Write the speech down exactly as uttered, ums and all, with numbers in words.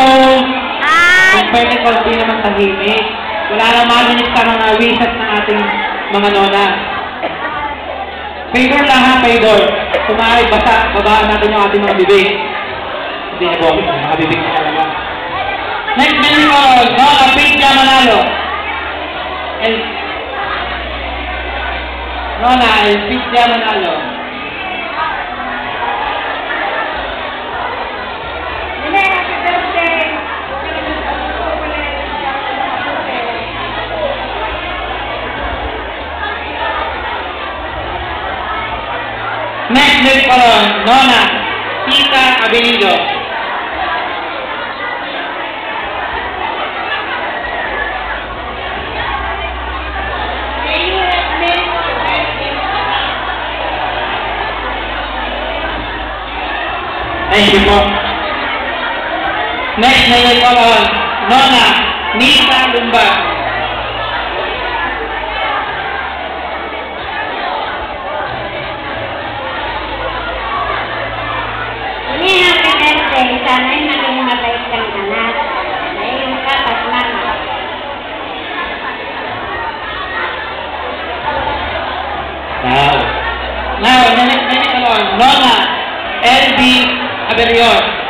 Kung pwede konti naman tahimik. Wala na marinig sa mga wisat ng ating mga nona. Favor lang ha, favor. Kumari, basa, babaan natin yung ating mga bibig. Hindi na po, mga bibig na talaga. Next minute ko, Nona Pizia Manalo. El... Nona, El Pizia Manalo. Next minute ko, Nona Tita Abenido. Thank you po. Next na yung kolon, Nona Nita Lumba. Ini happy birthday. Sana'y maging mabait kang anak. Ngayon ka, pasmana. Now, now, next na yung kolon, Nona L B Aberion.